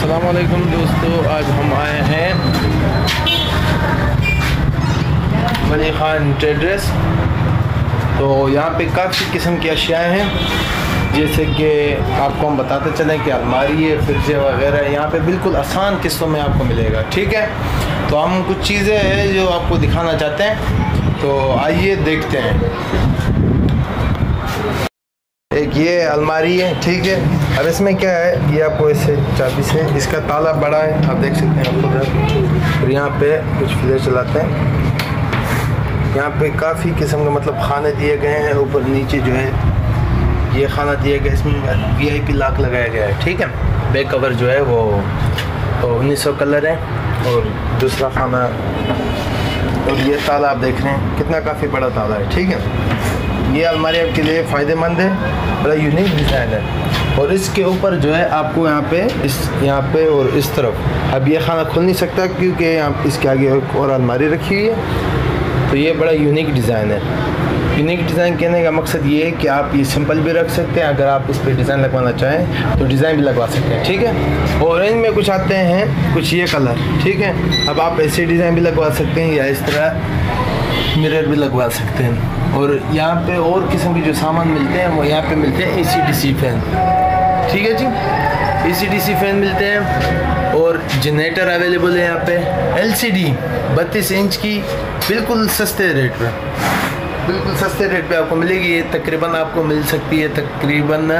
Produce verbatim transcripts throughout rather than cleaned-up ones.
अस्सलाम वालेकुम दोस्तों, आज हम आए हैं मनी खान ट्रेडर्स। तो यहाँ पे काफ़ी किस्म की अशिया हैं, जैसे कि आपको हम बताते चलें कि अलमारी है, फ्रिज वगैरह यहाँ पे बिल्कुल आसान किस्तों में आपको मिलेगा। ठीक है, तो हम कुछ चीज़ें हैं जो आपको दिखाना चाहते हैं, तो आइए देखते हैं। एक ये अलमारी है, ठीक है। अब इसमें क्या है, ये आपको ऐसे चाबी से, इसका ताला बड़ा है, आप देख सकते हैं आप खुद। और यहाँ पे कुछ फ्लैश चलाते हैं। यहाँ पे काफ़ी किस्म के मतलब खाने दिए गए हैं, ऊपर नीचे जो है ये खाना दिया गया, इसमें वी आई पी लॉक लगाया गया है। ठीक है, बैक कवर जो है वो उन्नीस सौ कलर है, और दूसरा खाना, और ये ताला आप देख रहे हैं कितना काफ़ी बड़ा ताला है। ठीक है, ये अलमारी आपके लिए फ़ायदेमंद है, बड़ा यूनिक डिज़ाइन है। और इसके ऊपर जो है आपको यहाँ पे इस यहाँ पे और इस तरफ, अब ये खाना खुल नहीं सकता क्योंकि यहाँ इसके आगे एक और अलमारी रखी हुई है। तो ये बड़ा यूनिक डिज़ाइन है। यूनिक डिज़ाइन कहने का मकसद ये है कि आप ये सिंपल भी रख सकते हैं, अगर आप इस पर डिज़ाइन लगवाना चाहें तो डिज़ाइन भी लगवा सकते हैं। ठीक है, ऑरेंज में कुछ आते हैं, कुछ ये कलर। ठीक है, अब आप ऐसे डिज़ाइन भी लगवा सकते हैं या इस तरह मिरर भी लगवा सकते हैं। और यहाँ पे और किस्म के जो सामान मिलते हैं वो यहाँ पे मिलते हैं, ए सी डी सी फैन। ठीक है जी, ए सी डी सी फैन मिलते हैं, और जनरेटर अवेलेबल है यहाँ पे। एल सी डी बत्तीस इंच की बिल्कुल सस्ते रेट पे, बिल्कुल सस्ते रेट पे आपको मिलेगी। ये तकरीबन आपको मिल सकती है तकरीबन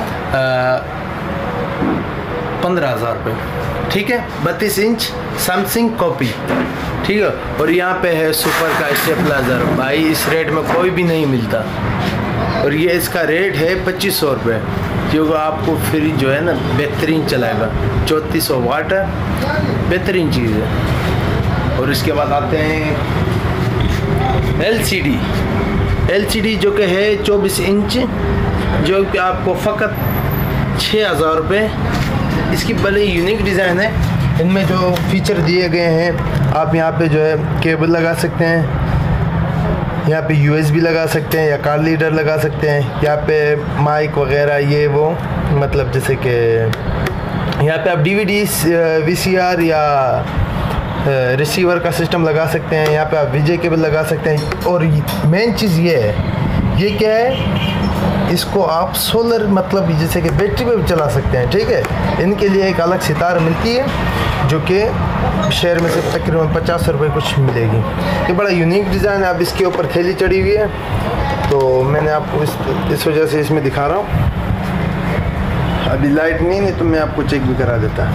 पंद्रह हज़ार रुपये। ठीक है, बत्तीस इंच सैमसंग कॉपी। ठीक है, और यहाँ पे है सुपर का स्टेबलाइजर, भाई इस रेट में कोई भी नहीं मिलता, और ये इसका रेट है पच्चीस सौ रुपये, क्योंकि आपको फ्रिज जो है ना बेहतरीन चलाएगा, चौंतीस सौ वाट है, बेहतरीन चीज़ है। और इसके बाद आते हैं L C D. L C D जो कि है चौबीस इंच, जो कि आपको फ़कत छः हज़ार रुपये। इसकी बड़ी यूनिक डिज़ाइन है। इनमें जो फीचर दिए गए हैं, आप यहाँ पे जो है केबल लगा सकते हैं, यहाँ पे यू एस बी लगा सकते हैं या कार लीडर लगा सकते हैं, यहाँ पे माइक वगैरह ये वो, मतलब जैसे कि यहाँ पे आप D V D, V C R या रिसीवर का सिस्टम लगा सकते हैं, यहाँ पे आप वीजे केबल लगा सकते हैं। और मेन चीज़ ये है, ये क्या है, इसको आप सोलर मतलब जैसे कि बैटरी पे भी चला सकते हैं। ठीक है, इनके लिए एक अलग सितार मिलती है, जो कि शहर में से तकरीबन पचास रुपये कुछ मिलेगी। ये बड़ा यूनिक डिज़ाइन है। अब इसके ऊपर थैली चढ़ी हुई है, तो मैंने आपको इस इस वजह से इसमें दिखा रहा हूँ। अभी लाइट नहीं है तो मैं आपको चेक भी करा देता।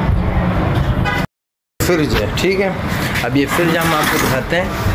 फ्रिज है, ठीक है। अब ये फ्रिज हम आपको दिखाते हैं।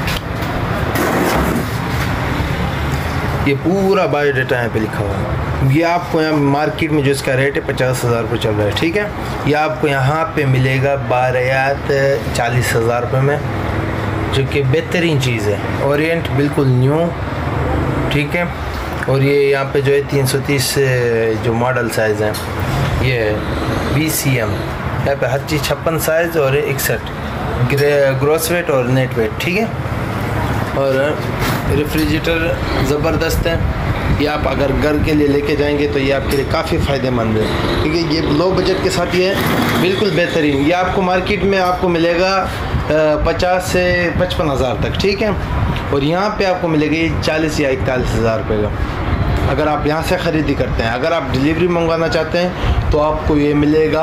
ये पूरा बायोडाटा यहाँ पे लिखा हुआ है। ये आपको यहाँ मार्केट में जो इसका रेट है पचास हज़ार रुपये चल रहा है। ठीक है, ये आपको यहाँ पे मिलेगा बारह चालीस हज़ार रुपये में, जो कि बेहतरीन चीज़ है। ओरिएंट बिल्कुल न्यू। ठीक है, और ये यहाँ पे जो है तीन सौ तीस जो मॉडल साइज़ हैं, ये बी सी एम, यहाँ पे हर चीज़ छप्पन साइज़ और इकसठ ग्रॉस वेट और नेट वेट। ठीक है, और रेफ्रिजरेटर ज़बरदस्त है। ये आप अगर घर के लिए लेके जाएंगे तो ये आपके लिए काफ़ी फ़ायदेमंद है, क्योंकि ये लो बजट के साथ ये है बिल्कुल बेहतरीन। ये आपको मार्केट में आपको मिलेगा पचास से पचपन हज़ार तक। ठीक है, और यहाँ पे आपको मिलेगी चालीस या इकतालीस हज़ार रुपये का, अगर आप यहाँ से ख़रीदी करते हैं। अगर आप डिलीवरी मंगवाना चाहते हैं तो आपको ये मिलेगा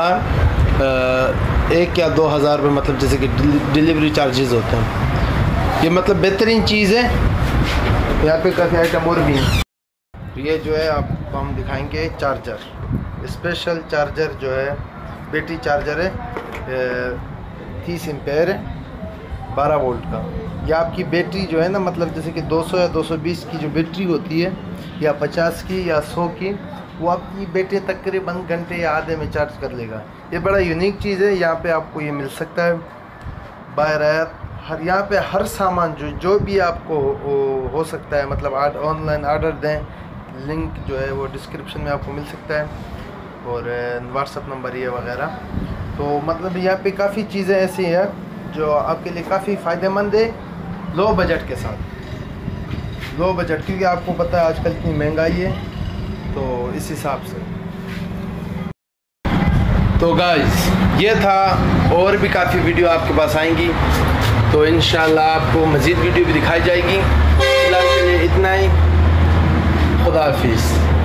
एक या दो हज़ार रुपये, मतलब जैसे कि डिलीवरी चार्जेस होते हैं। ये मतलब बेहतरीन चीज़ है। यहाँ पे काफ़ी आइटम और भी हैं। ये जो है आपको हम दिखाएंगे चार्जर, स्पेशल चार्जर जो है बैटरी चार्जर है, तीस एम्पेयर है, बारह वोल्ट का। ये आपकी बैटरी जो है ना, मतलब जैसे कि दो सौ या दो सौ बीस की जो बैटरी होती है, या पचास की या सौ की, वो आपकी बैटरी तकरीबन घंटे या आधे में चार्ज कर लेगा। ये बड़ा यूनिक चीज़ है। यहाँ पे आपको ये मिल सकता है बाय रात। हर यहाँ पे हर सामान जो जो भी आपको हो, हो सकता है, मतलब आड ऑनलाइन आर्डर दें, लिंक जो है वो डिस्क्रिप्शन में आपको मिल सकता है, और व्हाट्सअप नंबर ये वगैरह। तो मतलब यहाँ पे काफ़ी चीज़ें ऐसी हैं जो आपके लिए काफ़ी फ़ायदेमंद है, लो बजट के साथ। लो बजट, क्योंकि आपको पता है आजकल इतनी महंगाई है, तो इस हिसाब से तो गाइस ये था, और भी काफ़ी वीडियो आपके पास आएंगी, तो इंशाल्लाह आपको मज़ीद वीडियो भी दिखाई जाएगी। फिलहाल के लिए इतना ही। खुदा हाफिज़।